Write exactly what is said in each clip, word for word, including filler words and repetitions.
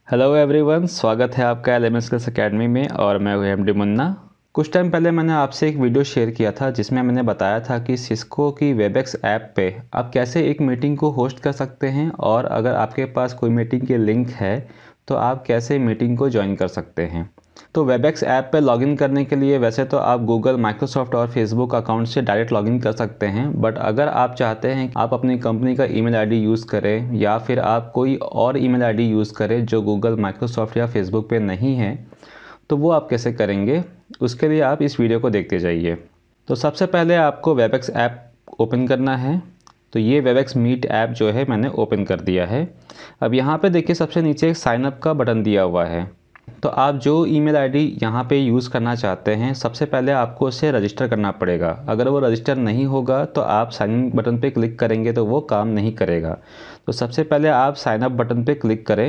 Hello everyone, स्वागत है आपका L M S skills academy में और मैं हूं एम डी मुन्ना। कुछ टाइम पहले मैंने आपसे एक वीडियो शेयर किया था जिसमें मैंने बताया था कि सिस्को की वेबएक्स ऐप पे आप कैसे एक मीटिंग को होस्ट कर सकते हैं और अगर आपके पास कोई मीटिंग के लिंक है तो आप कैसे मीटिंग को ज्वाइन कर सकते हैं। तो वेबएक्स ऐप पे लॉगिन करने के लिए वैसे तो आप गूगल, माइक्रोसॉफ्ट और फेसबुक अकाउंट से डायरेक्ट लॉगिन कर सकते हैं, बट अगर आप चाहते हैं कि आप अपनी कंपनी का ईमेल आईडी यूज़ करें या फिर आप कोई और ईमेल आईडी यूज़ करें जो गूगल, माइक्रोसॉफ्ट या फेसबुक पे नहीं है, तो वो आप कैसे करेंगे, उसके लिए आप इस वीडियो को देखते जाइए। तो सबसे पहले आपको वेबएक्स ऐप ओपन करना है। तो ये वेबएक्स मीट ऐप जो है मैंने ओपन कर दिया है। अब यहाँ पे देखिए सबसे नीचे एक साइन अप का बटन दिया हुआ है। तो आप जो ईमेल आईडी यहाँ पे यूज़ करना चाहते हैं सबसे पहले आपको उसे रजिस्टर करना पड़ेगा। अगर वो रजिस्टर नहीं होगा तो आप साइन इन बटन पे क्लिक करेंगे तो वो काम नहीं करेगा। तो सबसे पहले आप साइन अप बटन पे क्लिक करें।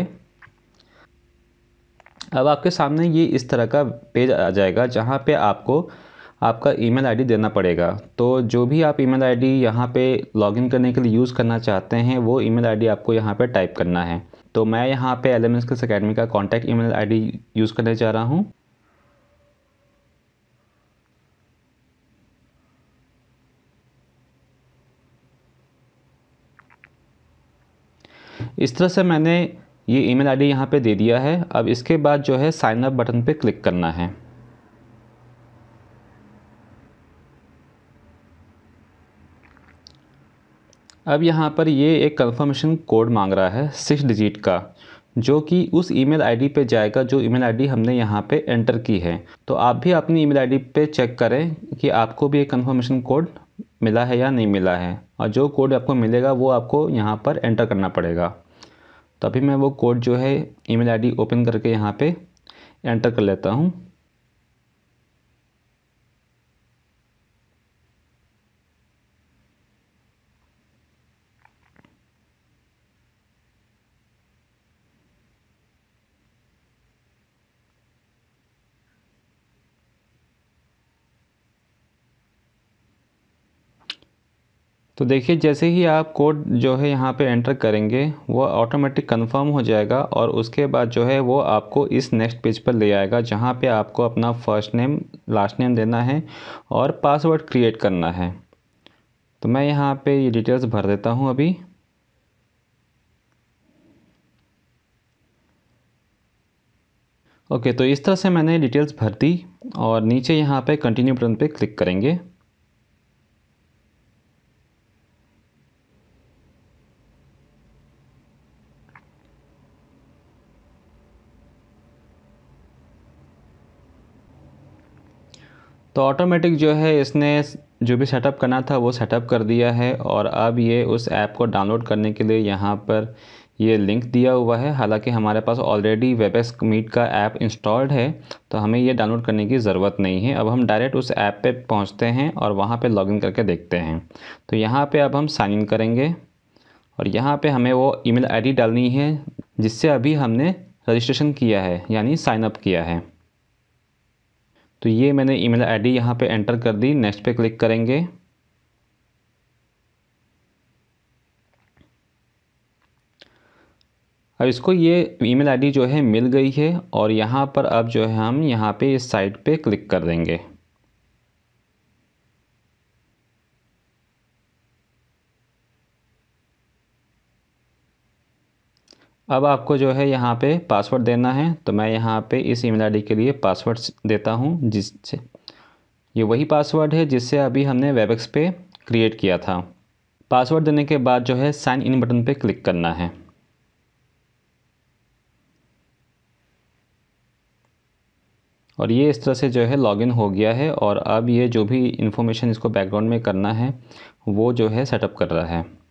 अब आपके सामने ये इस तरह का पेज आ जाएगा जहाँ पे आपको आपका ईमेल आईडी देना पड़ेगा। तो जो भी आप ईमेल आईडी यहाँ पे लॉगिन करने के लिए यूज़ करना चाहते हैं वो ईमेल आईडी आपको यहाँ पे टाइप करना है। तो मैं यहाँ पे L M S skills academy का कॉन्टैक्ट ईमेल आईडी यूज़ करने जा रहा हूँ। इस तरह से मैंने ये ईमेल आईडी यहाँ पे दे दिया है। अब इसके बाद जो है साइन अप बटन पे क्लिक करना है। अब यहाँ पर ये एक कंफर्मेशन कोड मांग रहा है सिक्स डिजिट का, जो कि उस ईमेल आईडी पे जाएगा जो ईमेल आईडी हमने यहाँ पे एंटर की है। तो आप भी अपनी ईमेल आईडी पे चेक करें कि आपको भी एक कंफर्मेशन कोड मिला है या नहीं मिला है, और जो कोड आपको मिलेगा वो आपको यहाँ पर एंटर करना पड़ेगा। तो अभी मैं वो कोड जो है ईमेल आईडी ओपन करके यहाँ पे एंटर कर लेता हूँ। तो देखिए जैसे ही आप कोड जो है यहाँ पे एंटर करेंगे वो ऑटोमेटिक कंफर्म हो जाएगा और उसके बाद जो है वो आपको इस नेक्स्ट पेज पर ले आएगा जहाँ पे आपको अपना फर्स्ट नेम, लास्ट नेम देना है और पासवर्ड क्रिएट करना है। तो मैं यहाँ पे ये डिटेल्स भर देता हूँ अभी। ओके, तो इस तरह से मैंने डिटेल्स भर दी और नीचे यहाँ पे कंटिन्यू बटन पे क्लिक करेंगे। तो ऑटोमेटिक जो है इसने जो भी सेटअप करना था वो सेटअप कर दिया है और अब ये उस ऐप को डाउनलोड करने के लिए यहाँ पर ये लिंक दिया हुआ है। हालांकि हमारे पास ऑलरेडी वेबएक्स मीट का ऐप इंस्टॉल्ड है तो हमें ये डाउनलोड करने की ज़रूरत नहीं है। अब हम डायरेक्ट उस ऐप पे पहुँचते हैं और वहाँ पे लॉगिन करके देखते हैं। तो यहाँ पर अब हम साइन इन करेंगे और यहाँ पर हमें वो ईमेल आई डी डालनी है जिससे अभी हमने रजिस्ट्रेशन किया है, यानी साइनअप किया है। तो ये मैंने ईमेल आईडी यहाँ पे एंटर कर दी। नेक्स्ट पे क्लिक करेंगे। अब इसको ये ईमेल आईडी जो है मिल गई है और यहाँ पर अब जो है हम यहाँ पे इस साइट पे क्लिक कर देंगे। अब आपको जो है यहाँ पे पासवर्ड देना है। तो मैं यहाँ पे इस ईमेल आईडी के लिए पासवर्ड देता हूँ, जिससे ये वही पासवर्ड है जिससे अभी हमने वेबएक्स पे क्रिएट किया था। पासवर्ड देने के बाद जो है साइन इन बटन पे क्लिक करना है। और ये इस तरह से जो है लॉगिन हो गया है और अब ये जो भी इन्फॉर्मेशन इसको बैकग्राउंड में करना है वो जो है सेटअप कर रहा है।